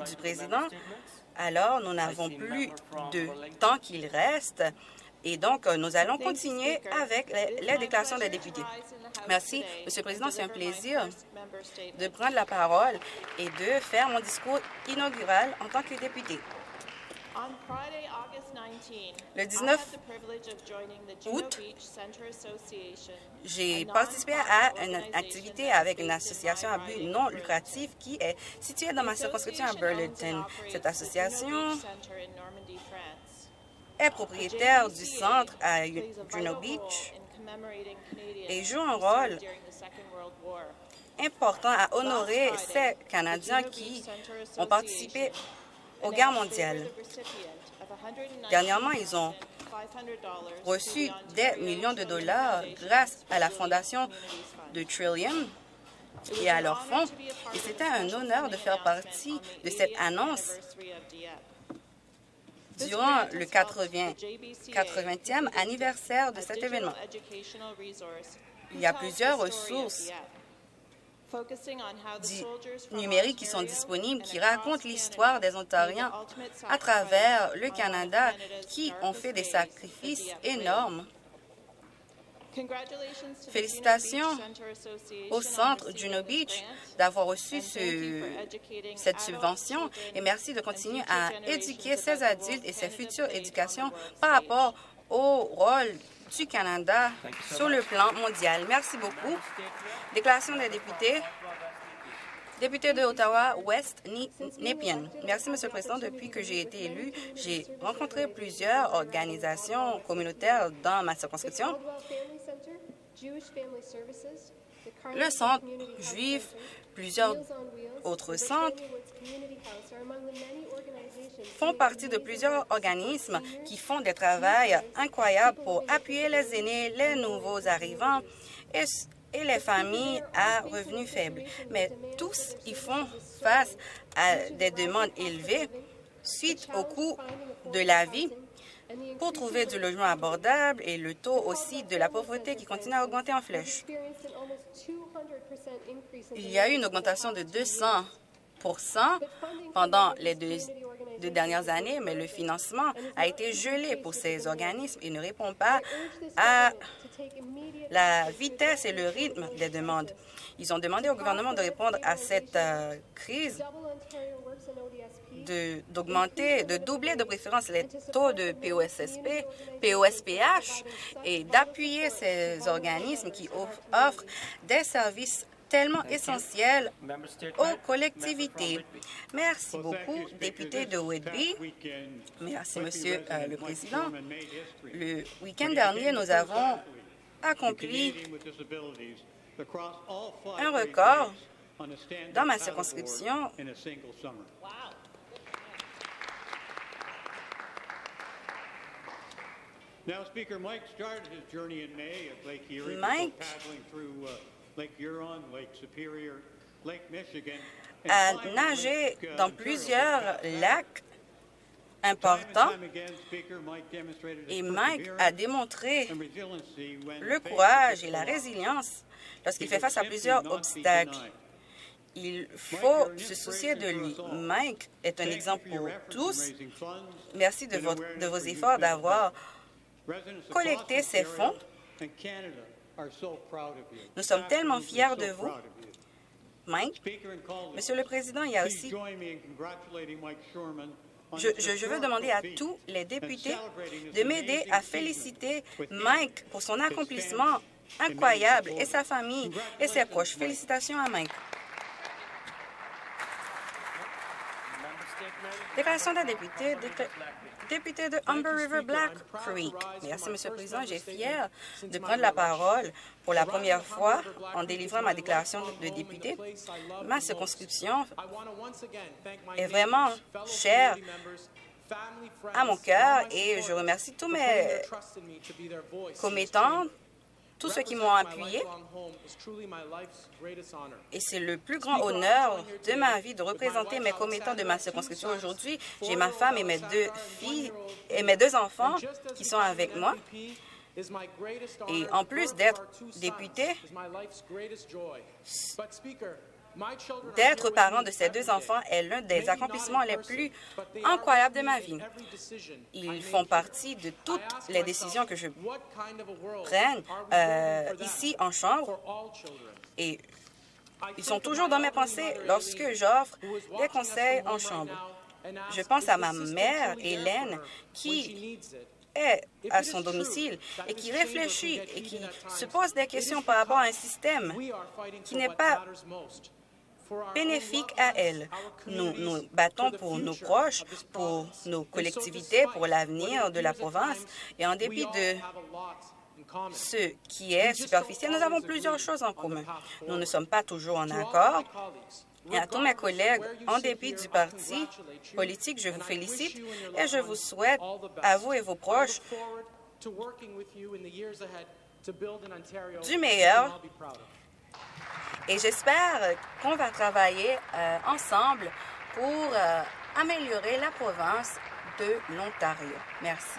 du président. Alors, nous n'avons plus de temps qu'il reste. Et donc, nous allons continuer avec les déclarations des députés. Merci, Monsieur le Président. C'est un plaisir de prendre la parole et de faire mon discours inaugural en tant que député. Le 19 août, j'ai participé à une activité avec une association à but non lucratif qui est située dans ma circonscription à Burlington. Cette association est propriétaire du centre à Juno Beach et joue un rôle important à honorer ces Canadiens qui ont participé aux guerres mondiales. Dernièrement, ils ont reçu des millions de dollars grâce à la fondation de Trillium et à leurs fonds. Et c'était un honneur de faire partie de cette annonce durant le 80e anniversaire de cet événement. Il y a plusieurs ressources numériques qui sont disponibles, qui racontent l'histoire des Ontariens à travers le Canada qui ont fait des sacrifices énormes. Félicitations au Centre Juno Beach d'avoir reçu cette subvention et merci de continuer à éduquer ces adultes et ces futures éducations par rapport au rôle du Canada sur le plan mondial. Merci beaucoup. Déclaration des députés. Député de Ottawa-Ouest, Nepean. Merci, Monsieur le Président. Depuis que j'ai été élu, j'ai rencontré plusieurs organisations communautaires dans ma circonscription. Le centre juif, plusieurs autres centres font partie de plusieurs organismes qui font des travaux incroyables pour appuyer les aînés, les nouveaux arrivants et les familles à revenus faibles. Mais tous, ils font face à des demandes élevées suite au coût de la vie pour trouver du logement abordable et le taux aussi de la pauvreté qui continue à augmenter en flèche. Il y a eu une augmentation de 200 pendant les deux dernières années, mais le financement a été gelé pour ces organismes et ne répond pas à la vitesse et le rythme des demandes. Ils ont demandé au gouvernement de répondre à cette crise, de doubler de préférence les taux de POSPH et d'appuyer ces organismes qui offrent des services tellement essentiels aux collectivités. Merci beaucoup, député de Whitby. Merci, Monsieur le Président. Le week-end dernier, nous avons accompli un record dans ma circonscription. Mike a nagé dans plusieurs lacs importants et Mike a démontré le courage et la résilience lorsqu'il fait face à plusieurs obstacles. Il faut se soucier de lui. Mike est un exemple pour tous. Merci de vos efforts d'avoir collecté ces fonds. Nous sommes tellement fiers de vous. Mike, Monsieur le Président, il y a aussi... Je veux demander à tous les députés de m'aider à féliciter Mike pour son accomplissement incroyable et sa famille et ses proches. Félicitations à Mike. Déclaration d'un député, député de Humber River Black Creek. Merci, Monsieur le Président. J'ai fier de prendre la parole pour la première fois en délivrant ma déclaration de député. Ma circonscription est vraiment chère à mon cœur et je remercie tous mes commettants, tous ceux qui m'ont appuyé. Et c'est le plus grand honneur de ma vie de représenter mes commettants de ma circonscription aujourd'hui. J'ai ma femme et mes deux filles et mes deux enfants qui sont avec moi. Et en plus d'être député, D'être parent de ces deux enfants est l'un des accomplissements les plus incroyables de ma vie. Ils font partie de toutes les décisions que je prenne ici en chambre et ils sont toujours dans mes pensées lorsque j'offre des conseils en chambre. Je pense à ma mère, Hélène, qui est à son domicile et qui réfléchit et qui se pose des questions par rapport à un système qui n'est pas bénéfique à elle. Nous nous battons pour nos proches, pour nos collectivités, pour l'avenir de la province et en dépit de ce qui est superficiel, nous avons plusieurs choses en commun. Nous ne sommes pas toujours en accord. Et à tous mes collègues, en dépit du parti politique, je vous félicite et je vous souhaite, à vous et vos proches, du meilleur. Et j'espère qu'on va travailler ensemble pour améliorer la province de l'Ontario. Merci.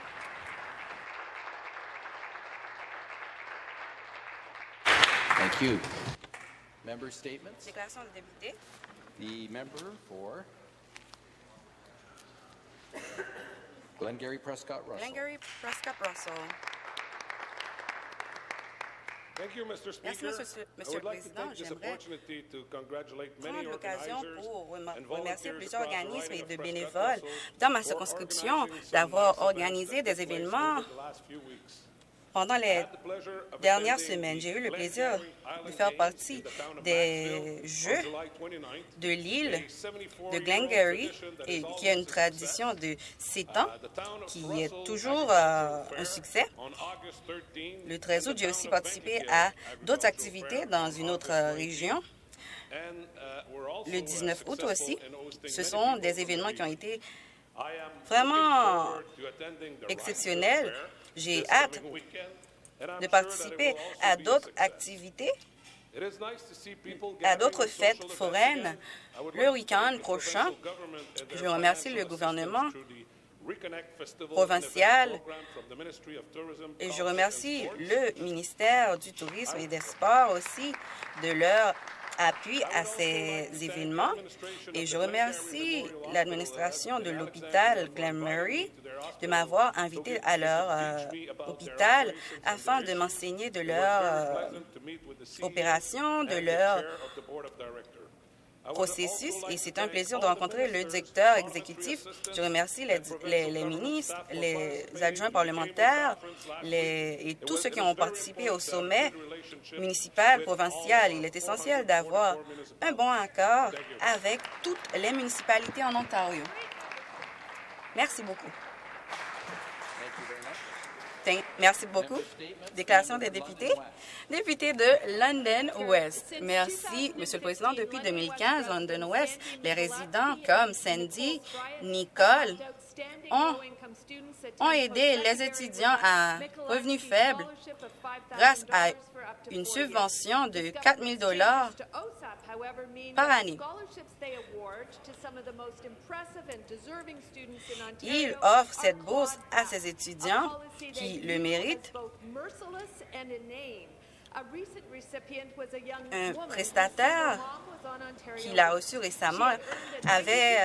Thank you. Member statements. Déclaration de député. The member for Glengarry Prescott Russell. Glengarry Prescott Russell. Merci, Monsieur le Président. J'aimerais prendre l'occasion pour remercier plusieurs organismes et de bénévoles dans ma circonscription d'avoir organisé des événements pendant les dernières semaines. J'ai eu le plaisir de faire partie des Jeux de l'île de Glengarry, qui a une tradition de 7 ans, qui est toujours un succès. Le 13 août, j'ai aussi participé à d'autres activités dans une autre région. Le 19 août aussi, ce sont des événements qui ont été vraiment exceptionnels. J'ai hâte de participer à d'autres activités, à d'autres fêtes foraines le week-end prochain. Je remercie le gouvernement provincial et je remercie le ministère du Tourisme et des Sports aussi de leur appui à ces événements. Et je remercie l'administration de l'hôpital Glenmurray de m'avoir invité à leur hôpital afin de m'enseigner de leur opération, de leur processus. Et c'est un plaisir de rencontrer le directeur exécutif. Je remercie les ministres, les adjoints parlementaires et tous ceux qui ont participé au sommet municipal, provincial. Il est essentiel d'avoir un bon accord avec toutes les municipalités en Ontario. Merci beaucoup. Merci beaucoup. Déclaration des députés. Député de London West. Merci, Monsieur le Président. Depuis 2015, London West, les résidents comme Sandy, Nicole ont aidé les étudiants à revenus faibles grâce à une subvention de 4 000 $ par année. Ils offrent cette bourse à ces étudiants qui le méritent. Un prestataire qui l'a reçu récemment avait...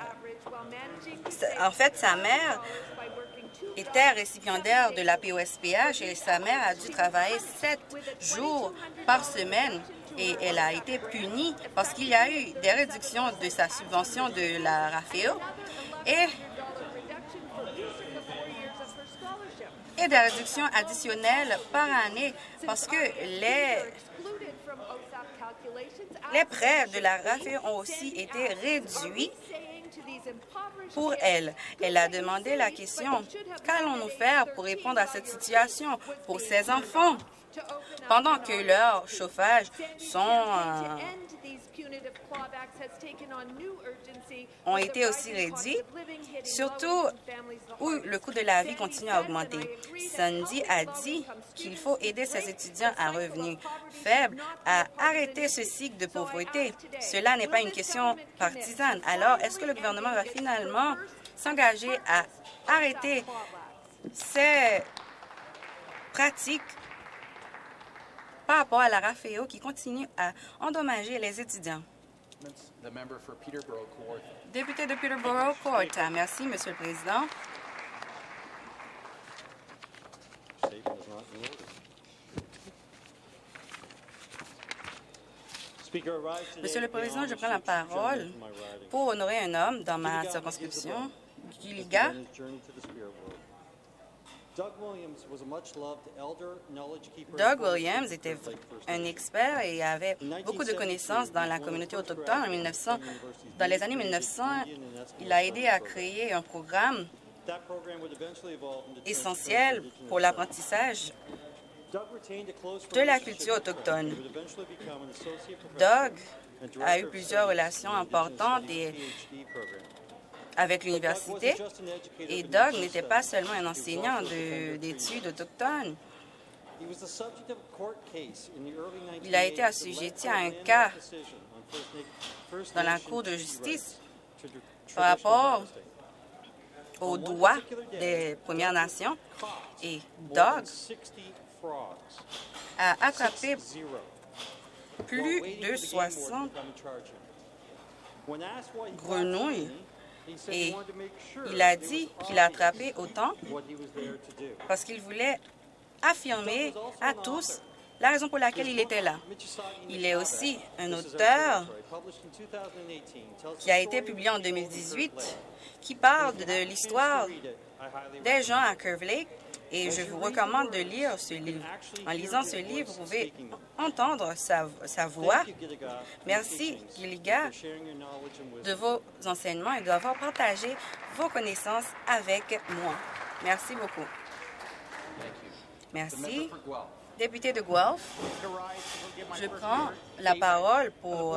en fait, sa mère était récipiendaire de la POSPH et sa mère a dû travailler 7 jours par semaine et elle a été punie parce qu'il y a eu des réductions de sa subvention de la RAFEO et des réductions additionnelles par année parce que les prêts de la RAFEO ont aussi été réduits pour elle. Elle a demandé la question, qu'allons-nous faire pour répondre à cette situation pour ses enfants pendant que leurs chauffages ont été aussi réduits, surtout où le coût de la vie continue à augmenter. Sandy a dit qu'il faut aider ses étudiants à revenus faibles à arrêter ce cycle de pauvreté. Cela n'est pas une question partisane. Alors, est-ce que le gouvernement va finalement s'engager à arrêter ces pratiques par rapport à la RAFEO qui continue à endommager les étudiants. The member for Peterborough-Kawartha. Député de Peterborough-Kawartha. Merci, Monsieur le Président. Monsieur le Président, je prends la parole pour honorer un homme dans ma circonscription, Gilliga. Doug Williams était un expert et avait beaucoup de connaissances dans la communauté autochtone. Dans les années 1900, il a aidé à créer un programme essentiel pour l'apprentissage de la culture autochtone. Doug a eu plusieurs relations importantes avec l'université et Doug n'était pas seulement un enseignant d'études autochtones. Il a été assujetti à un cas dans la Cour de justice par rapport aux droits des Premières Nations et Doug a attrapé plus de 60 grenouilles et il a dit qu'il a attrapé autant parce qu'il voulait affirmer à tous la raison pour laquelle il était là. Il est aussi un auteur qui a été publié en 2018 qui parle de l'histoire des gens à Curve Lake et je vous recommande de lire ce livre. En lisant ce livre, vous pouvez entendre sa voix. Merci, Gilliga, de vos enseignements et d'avoir partagé vos connaissances avec moi. Merci beaucoup. Merci. Député de Guelph, je prends la parole pour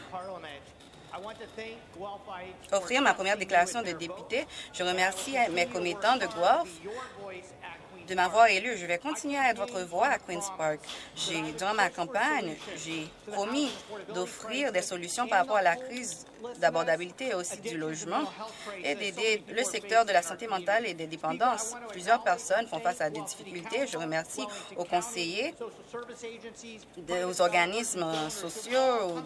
offrir ma première déclaration de député. Je remercie mes commettants de Guelph de m'avoir élu. Je vais continuer à être votre voix à Queen's Park. Durant ma campagne, j'ai promis d'offrir des solutions par rapport à la crise d'abordabilité et aussi du logement et d'aider le secteur de la santé mentale et des dépendances. Plusieurs personnes font face à des difficultés. Je remercie aux conseillers, aux organismes sociaux,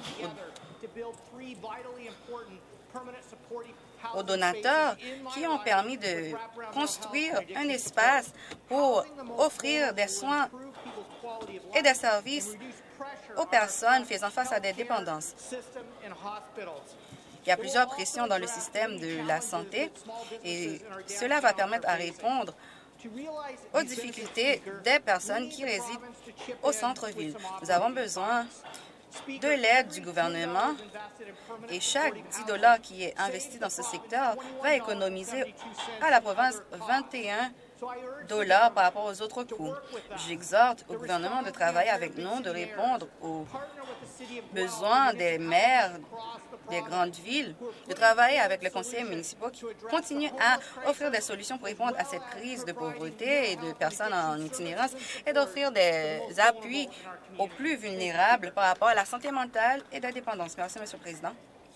aux donateurs qui ont permis de construire un espace pour offrir des soins et des services aux personnes faisant face à des dépendances. Il y a plusieurs pressions dans le système de la santé et cela va permettre à répondre aux difficultés des personnes qui résident au centre-ville. Nous avons besoin de l'aide du gouvernement et chaque 10 $ qui est investi dans ce secteur va économiser à la province 21 $ par rapport aux autres coûts. J'exhorte au gouvernement de travailler avec nous, de répondre aux besoins des maires des grandes villes, de travailler avec les conseillers municipaux qui continuent à offrir des solutions pour répondre à cette crise de pauvreté et de personnes en itinérance et d'offrir des appuis aux plus vulnérables par rapport à la santé mentale et de la dépendance. Merci, Monsieur le Président.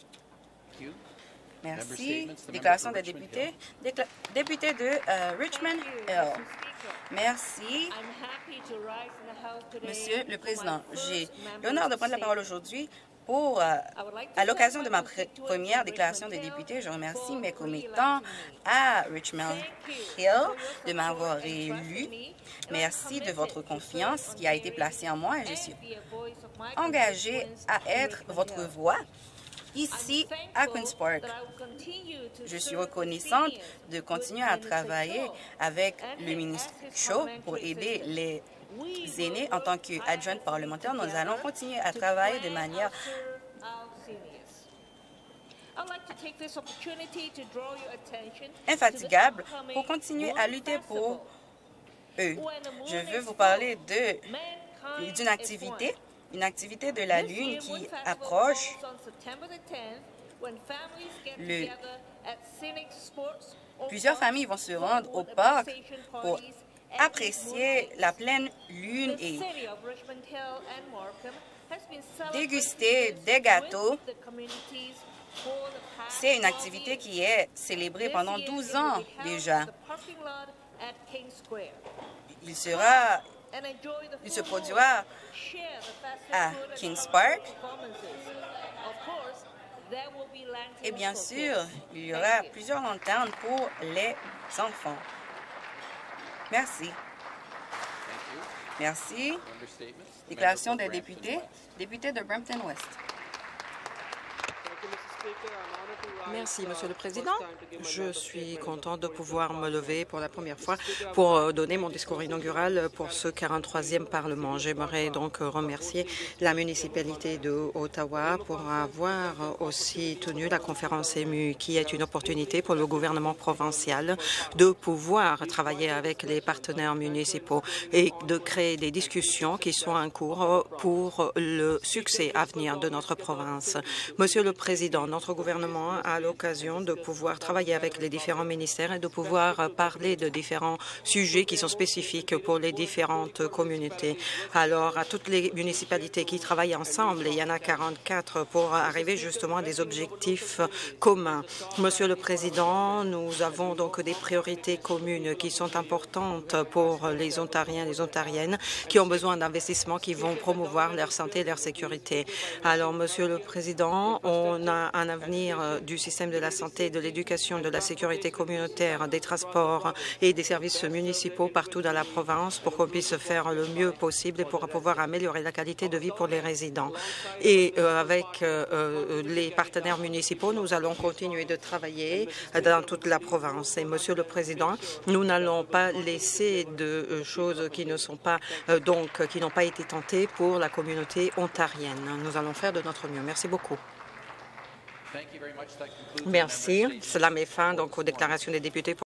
Merci. Déclaration des députés. Député de Richmond Hill. Merci. Monsieur le Président, j'ai l'honneur de prendre la parole aujourd'hui à l'occasion de ma première déclaration de député. Je remercie mes commettants à Richmond Hill de m'avoir élu. Merci de votre confiance qui a été placée en moi et je suis engagée à être votre voix ici à Queen's Park. Je suis reconnaissante de continuer à travailler avec le ministre Cho pour aider les aînés en tant qu'adjointe parlementaire. Nous allons continuer à travailler de manière infatigable pour continuer à lutter pour eux. Je veux vous parler d'une activité, une activité de la Lune qui approche. Plusieurs familles vont se rendre au parc pour apprécier la pleine lune et déguster des gâteaux. C'est une activité qui est célébrée pendant 12 ans déjà. Il sera Il se produira à Kings Park. Et bien sûr, il y aura plusieurs lanternes pour les enfants. Merci. Merci. Déclaration des députés. Député de Brampton-Ouest. Merci, Monsieur le Président. Je suis contente de pouvoir me lever pour la première fois pour donner mon discours inaugural pour ce 43e Parlement. J'aimerais donc remercier la municipalité de Ottawa pour avoir aussi tenu la conférence émue, qui est une opportunité pour le gouvernement provincial de pouvoir travailler avec les partenaires municipaux et de créer des discussions qui sont en cours pour le succès à venir de notre province. Monsieur le Président, notre gouvernement a l'occasion de pouvoir travailler avec les différents ministères et de pouvoir parler de différents sujets qui sont spécifiques pour les différentes communautés. Alors, à toutes les municipalités qui travaillent ensemble, il y en a 44 pour arriver justement à des objectifs communs. Monsieur le Président, nous avons donc des priorités communes qui sont importantes pour les Ontariens et les Ontariennes qui ont besoin d'investissements qui vont promouvoir leur santé et leur sécurité. Alors, Monsieur le Président, on a un avenir du système de la santé, de l'éducation, de la sécurité communautaire, des transports et des services municipaux partout dans la province pour qu'on puisse faire le mieux possible et pour pouvoir améliorer la qualité de vie pour les résidents. Et avec les partenaires municipaux, nous allons continuer de travailler dans toute la province. Et Monsieur le Président, nous n'allons pas laisser de choses qui ne sont pas qui n'ont pas été tentées pour la communauté ontarienne. Nous allons faire de notre mieux. Merci beaucoup. Merci. Cela met fin donc aux déclarations des députés.